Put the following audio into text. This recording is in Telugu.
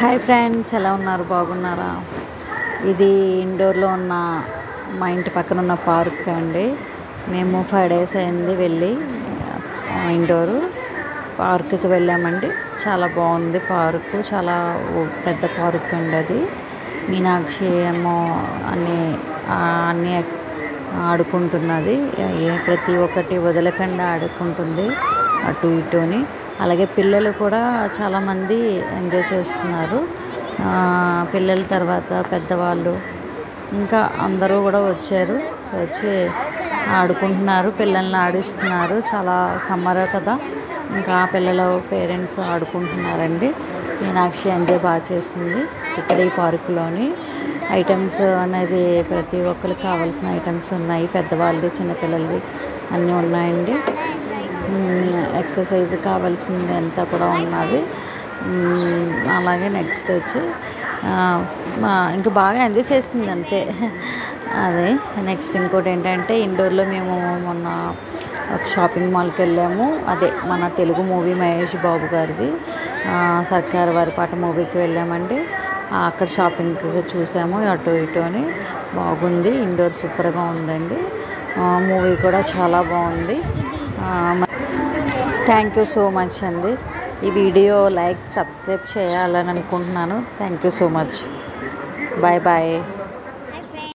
హాయ్ ఫ్రెండ్స్, ఎలా ఉన్నారు? బాగున్నారా? ఇది ఇండోర్లో ఉన్న మా ఇంటి పక్కన ఉన్న పార్క్ అండి. మేము 5 days అయింది వెళ్ళి ఇండోరు పార్క్కి వెళ్ళామండి. చాలా బాగుంది పార్కు, చాలా పెద్ద పార్క్ అండి. అది మీనాక్షి ఏమో అన్నీ ఆడుకుంటున్నది. ప్రతి ఒక్కటి వదలకుండా ఆడుకుంటుంది అటు ఇటుని. అలాగే పిల్లలు కూడా చాలామంది ఎంజాయ్ చేస్తున్నారు. పిల్లల తర్వాత పెద్దవాళ్ళు ఇంకా అందరూ కూడా వచ్చి ఆడుకుంటున్నారు, పిల్లల్ని ఆడిస్తున్నారు. చాలా సమ్మర్ కదా, ఇంకా పిల్లలు పేరెంట్స్ ఆడుకుంటున్నారండి. మీనాక్షి ఎంజాయ్ బాగా చేసింది ఇక్కడ ఈ పార్కులోని. ఐటమ్స్ అనేది ప్రతి ఒక్కరికి కావాల్సిన ఐటమ్స్ ఉన్నాయి, పెద్దవాళ్ళది చిన్నపిల్లలది అన్నీ ఉన్నాయండి. ఎక్సర్సైజ్ కావాల్సింది అంతా కూడా ఉన్నది. అలాగే నెక్స్ట్ వచ్చి ఇంకా బాగా ఎంజాయ్ చేసింది అంతే. అదే నెక్స్ట్ ఇంకోటి ఏంటంటే, ఇండోర్లో మేము మొన్న ఒక షాపింగ్ మాల్కి వెళ్ళాము. అదే మన తెలుగు మూవీ మహేష్ బాబు గారిది సర్కార్ వారి పాట మూవీకి వెళ్ళామండి. అక్కడ షాపింగ్ చూసాము అటు ఇటు అని. బాగుంది, ఇండోర్ సూపర్గా ఉందండి. మూవీ కూడా చాలా బాగుంది. థ్యాంక్ యూ సో మచ్ అండి. ఈ వీడియో లైక్ సబ్స్క్రైబ్ చేయాలని అనుకుంటున్నాను. Thank you so much. Bye bye.